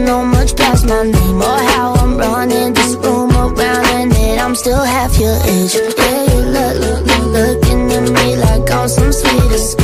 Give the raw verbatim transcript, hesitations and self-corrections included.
know much past my name or how I'm running this room around, and that I'm still half your age. Yeah, you look, look, look, looking at me like I'm some sweet escape.